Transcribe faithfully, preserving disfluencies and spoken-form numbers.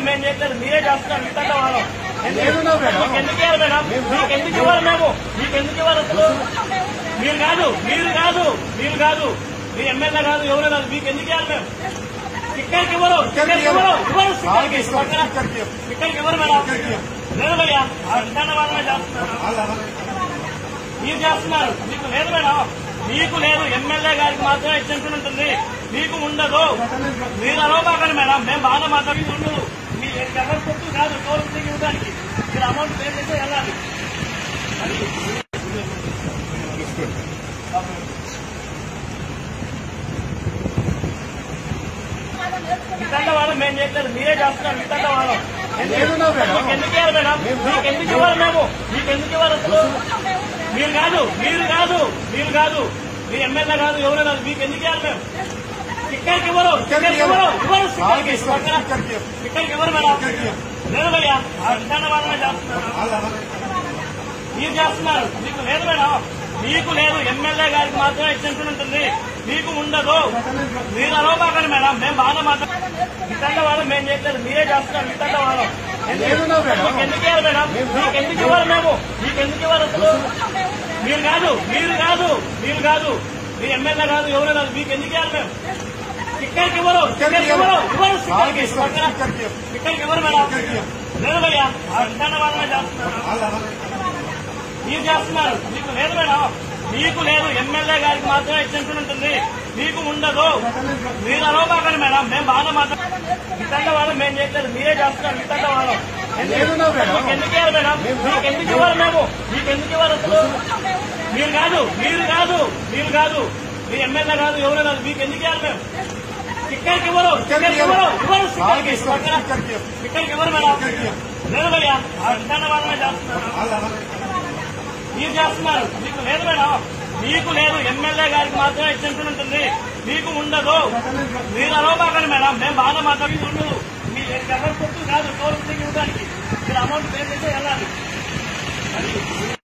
మేము చేయట్లేదు, మీరే చేస్తున్నారు. మిగతా వాళ్ళం ఎందుకు ఇవ్వాలి మేడం? మీకు ఎందుకు ఇవ్వాలి? మేము మీకు ఎందుకు ఇవ్వాలి? అసలు మీరు కాదు మీరు కాదు మీరు కాదు మీ ఎమ్మెల్యే కాదు, ఎవరు కాదు, మీకు ఎందుకు ఇవ్వాలి? మేము ఇక్కడికి ఇవ్వరు, ఇక్కడికి ఇవ్వరు ఇవ్వరు ఇక్కడికి ఇవ్వరు మేడం. లేదు భయ్యా, మిగతా వాళ్ళనే చేస్తున్నారు. మీరు చేస్తున్నారు, మీకు లేదు మేడం. మీకు లేదు, ఎమ్మెల్యే గారికి మాత్రమే ఎగ్జెంప్షన్ ఉంటుంది, మీకు ఉండదు. మీరు అలవబాకండి మేడం, మేము బాగా మాట్లాడి ఉండదు. మీ ఎవరి పొత్తు కాదు టోల్ ఫ్రీకి ఇవ్వడానికి, మీరు అమౌంట్ పే చేస్తే వెళ్ళాలి. మిగతా వాళ్ళం మేము చేయట్లేదు, మీరే చేస్తున్నారు. మిగతా వాళ్ళం మీకు ఎందుకు ఇవ్వాలి మేడం? మీకు ఎందుకు ఇవ్వాలి? మేము మీకు ఎందుకు ఇవ్వాలి? అసలు మీరు కాదు మీరు కాదు మీరు కాదు మీ ఎమ్మెల్యే కాదు, ఎవరు కాదు, మీకు ఎందుకు ఇవ్వాలి? మేము ఇక్కడికి ఇవ్వరు, ఇక్కడికి ఇవ్వరు ఇవ్వరు ఇక్కడికి ఇవ్వరు మేడం. లేదు భయ్యా, మిగతా వాళ్ళనే చేస్తున్నారు. మీరు చేస్తున్నారు, మీకు లేదు మేడం. మీకు లేదు, ఎమ్మెల్యే గారికి మాత్రమే ఎగ్జెంప్షన్ ఉంటుంది, మీకు ఉండదు. మీరు అలవబాకండి మేడం, మేము బాగా మాట్లాడాలి. మిగతా వాళ్ళం మేము చేయట్లేదు, మీరే చేస్తున్నారు. మిగతా వాళ్ళం మీకు ఎందుకు ఇవ్వాలి మేడం? మీకు ఎందుకు ఇవ్వాలి? మేము మీకు ఎందుకు ఇవ్వాలి? అసలు మీరు కాదు మీరు కాదు మీరు కాదు మీ ఎమ్మెల్యే కాదు, ఎవరు కాదు, మీకు ఎందుకు ఇవ్వాలి? మేము ఇక్కడికి ఇవ్వరు, ఇక్కడికి ఇవ్వరు ఇవ్వరు ఇక్కడికి ఇవ్వరు మేడం. లేదు భయ్యా, మిగతా వాళ్ళనే చేస్తున్నారు. మీరు చేస్తున్నారు, మీకు లేదు మేడం. మీకు లేదు, ఎమ్మెల్యే గారికి మాత్రమే ఎగ్జెంప్షన్ ఉంటుంది, మీకు ఉండదు. మీరు అలవబాకండి మేడం, మేము బాగా మాట్లాడాలి. మిగతా వాళ్ళం మేము చేయట్లేదు, మీరే చేస్తున్నారు. మిగతా వాళ్ళం మీకు ఎందుకు ఇవ్వాలి మేడం? మీకు ఎందుకు ఇవ్వాలి? మేము మీకు ఎందుకు ఇవ్వాలి? అసలు మీరు కాదు మీరు కాదు మీరు కాదు మీ ఎమ్మెల్యే కాదు, ఎవరు కాదు, మీకు ఎందుకు ఇవ్వాలి? మేము ఇక్కడికి ఇవ్వరు, ఇక్కడికి ఇవ్వరు ఇవ్వరు ఇక్కడికి ఇవ్వరు మేడం. లేదు భయ్యా, మిగతా వాళ్ళనే చేస్తున్నారు. మీరు చేస్తున్నారు, మీకు లేదు మేడం. మీకు లేదు, ఎమ్మెల్యే గారికి మాత్రమే ఎగ్జెంప్షన్ ఉంటుంది, మీకు ఉండదు. మీరు అలవబాకండి మేడం, మేము బాగా మాట్లాడి ఉండదు. మీ ఎవరి పొత్తు కాదు టోల్ ఫ్రీకి ఇవ్వడానికి, మీరు అమౌంట్ పే చేస్తే వెళ్ళాలి.